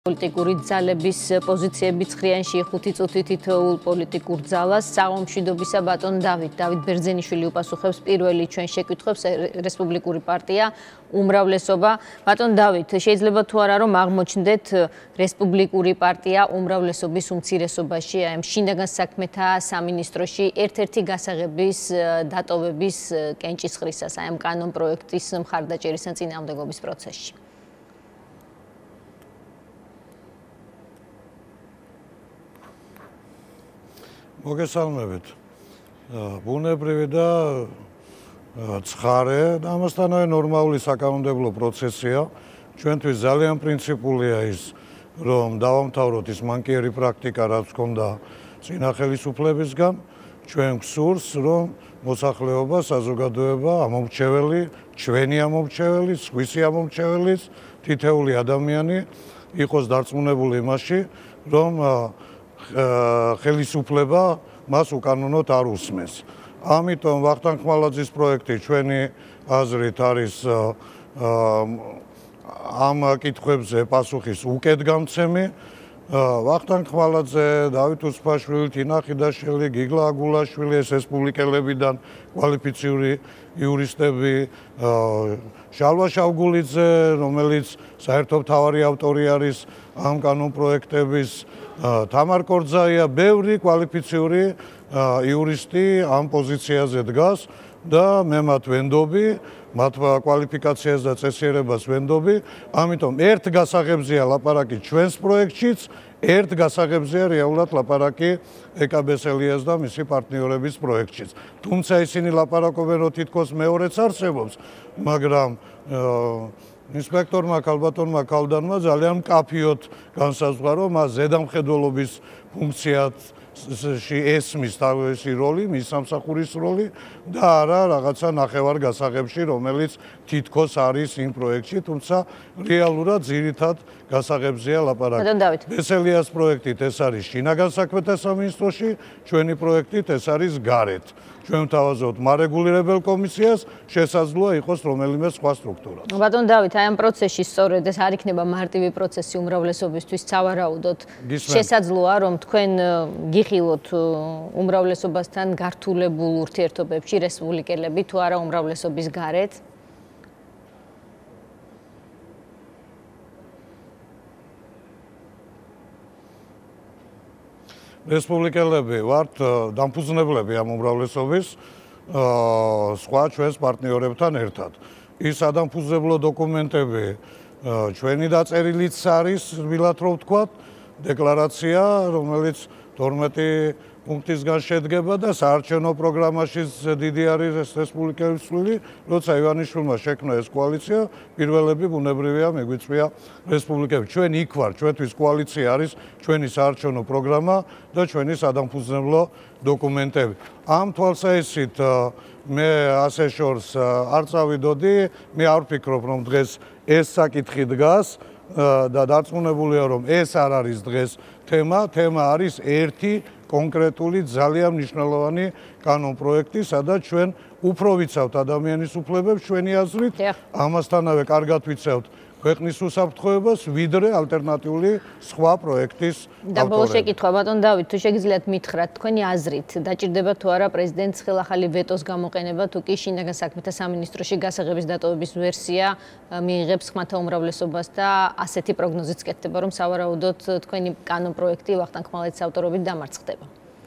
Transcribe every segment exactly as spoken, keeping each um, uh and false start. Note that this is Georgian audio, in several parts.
პოლიტიკური ძალების პოზიციები ცხრიანი შეიხუთი წუთი თითოეულ პოლიტიკურ ძალას საღამომშვიდობისა ბატონ დავით დავით ბერძენიშვილი უპასუხებს პირველი ჩვენ შეკითხვებს რესპუბლიკური პარტია უმრავლესობა ბატონ დავით შეიძლება თუ არა რომ აღმოჩნდეთ რესპუბლიკური პარტია უმრავლესობის უმცირესობაში აი შინაგან საქმეთა სამინისტროში ერთ-ერთი გასაღების დატოვების კენჭისყრისას აი ამ კანონ პროექტის მხარდაჭერის ან წინააღმდეგობის პროცესში მოგესალმებით. ბუნებრივი და ცხარე და ამასთანავე ნორმალური საკანონმდებლო პროცესია. ჩვენთვის ძალიან პრინციპულია ის, რომ დავამთავროთ ის მანკიერი პრაქტიკა, რაც ჰქონდა წინა ხელისუფლებისგან. ჩვენ გვსურს, რომ მოსახლეობა, საზოგადოება, ამომრჩეველი, ჩვენი ამომრჩეველი, სხვისი ამომრჩეველის, თითოეული ადამიანი იყოს დარწმუნებული იმაში, რომ ხელისუფლება მას უკანონოდ არ უსმენს. ამიტომ ვახტანგ ხმალაძის პროექტი ჩვენი აზრით არის ამ კითხვებზე პასუხის უკეთგამცემი. ვახტანგ ხმალაძე, დავით უსფაშვილი, თინა ხიდაშელი, გიგლა აგულაშვილი, ეს რესპუბლიკელებიდან კვალიფიციური იურისტები, შალვა შავგულიძე, რომელიც საერთო მთავარი ავტორი არის ამ კანონპროექტების, თამარ კორძაია, ბევრი კვალიფიციური იურისტი ამ პოზიციაზე დგას და მე მათ ვენდობი, მათ კვალიფიკაციას და წესიერებას ვენდობი. ამიტომ ერთ გასაღებზეა ლაპარაკი ჩვენს პროექტშიც, ერთ გასაღებზეა რეალურად ლაპარაკი ეკაბესელიას და მისი პარტნიორების პროექტშიც. თუმცა ისინი ლაპარაკობენ, რომ თითქოს მეორეც არსებობს, მაგრამ ინსპექტორმა ქალბატონმა ქალდანმა ძალიან მკაფიოდ განსაზღვრა, რომ მას ზედამხედველობის ფუნქციაში ესმის თავისი როლი, მის სამსახურის როლი და არა რაღაცა ნახევარ გასაღებში, რომელიც თითქოს არის იმ პროექტში, თუმცა რეალურად ძირითად გასაღებზეა ლაპარაკი. ბესელიას პროექტით ეს არის შინაგან საქმეთა სამინისტროში, ჩვენი პროექტით ეს არის გარეთ. ჩვენ ვთავაზობთ მარეგულირებელ კომისიას, შესაძლოა იყოს რომელიმე სხვა სტრუქტურა. ბატონ დავით, აი ამ პროცესში სწორედ ეს არ იქნება მარტივი პროცესი უმრავლესობისთვის, სავარაუდოდ შესაძლოა რომ თქვენ გიხილოთ უმრავლესობასთან გართულებულ ურთიერთობებში რესპუბლიკელები თუ არა უმრავლესობის გარეთ? რესპუბლიკელები ვართ დამფუძნებლები ამ უმრავლესობის სხვა ჩვენს პარტნიორებთან ერთად. ის ადამფუძნებლო დოკუმენტები ჩვენი დაწერილიც არის, რბილად რომ ვთქვათ, დეკლარაცია, რომელიც თორმეტი პუნქტისგან შედგება და საარჩევნო პროგრამაში დიდი არის რესპუბლიკელების წვლილი, როცა ივანიშვილმა შექმნა ეს კოალიცია, პირველები ბუნებრივია მიგვიწვია რესპუბლიკელები. ჩვენ იქ ვართ, ჩვენთვის კოალიცია არის ჩვენი საარჩევნო პროგრამა და ჩვენი სადამფუძნებლო დოკუმენტები. ამ თვალსაჩინით მე ასე შორს არ წავიდოდი, მე არ ვფიქრობ, რომ დღეს ეს საკითხი დგას და დარწმუნებულია, რომ ეს არ არის დღეს თემა, თემა არის ერთი კონკრეტული ძალიან მნიშვნელოვანი კანონპროექტი, სადაც ჩვენ უფრო ვიცავთ ადამიანის უფლებებს ჩვენი აზრით, ამასთანავე კარგად ვიცავთ ქვეყნის უსაფრთხოებას, ვიდრე ალტერნატიული სხვა პროექტის ავტორები. და ბოლო შეკითხვა, ბატონ დავით, თუ შეგიძლიათ მითხრათ, თქვენი აზრით, დაჭირდება თუ არა პრეზიდენტს ხელახალი ვეტოს გამოყენება, თუ კი შინაგან საქმეთა სამინისტროში გასაღების დატოვების ვერსია მიიღებს ხმათა უმრავლესობას და ასეთი პროგნოზიც კეთდება, რომ სავარაუდოდ თქვენი კანონპროექტი ვახტანგ ხმალაძის ავტორობით დამარცხდება.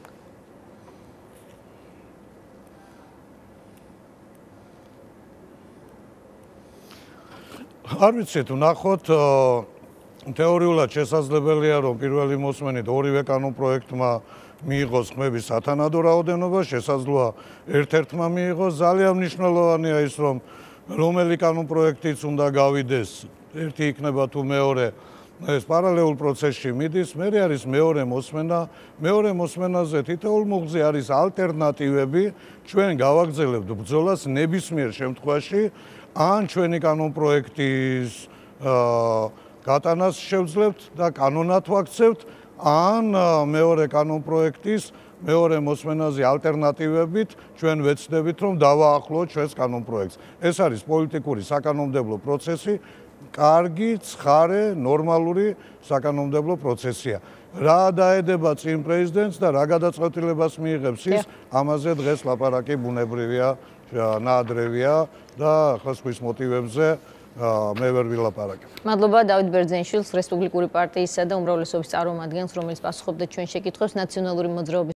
არ ვიცით, ვნახოთ, თეორიულად შესაძლებელია, რომ პირველი მოსმენით ორივე კანონპროექტმა მიიღოს ხმების სათანადო რაოდენობა, შესაძლოა ერთ-ერთმა მიიღოს. ძალიან მნიშვნელოვანია ის, რომ რომელი კანონპროექტიც უნდა გავიდეს, ერთი იქნება თუ მეორე, ეს პარალელურ პროცესში მიდის, მერე არის მეორე მოსმენა, მეორე მოსმენაზე თითოეულ მუხლზე არის ალტერნატივები, ჩვენ გავაგრძელებთ ბრძოლას ნებისმიერ შემთხვევაში, ან ჩვენი კანონპროექტის გატანას შევძლებთ და კანონად ვაქცევთ, ან მეორე კანონპროექტის მეორე მოსმენაზე ალტერნატივებით ჩვენ ვეცდებით, რომ დავაახლოოთ ჩვენს კანონპროექტს. ეს არის პოლიტიკური საკანონმდებლო პროცესი, კარგი, ცხარე, ნორმალური საკანონმდებლო პროცესია. რა დაედება წინ პრეზიდენტს და რა გადაწყვეტილებას მიიღებს ის, ამაზე დღეს ლაპარაკი ბუნებრივია, ნაადრევია და ახლა სხვის მოტივებზე მე ვერ ვილაპარაკებ. მადლობა დავით ბერძენიშვილს, რესპუბლიკური პარტიისა და უმრავლესობის წარმომადგენელს, რომელიც პასუხობდა ჩვენ შეკითხვებს. ნაციონალური მოძრაობის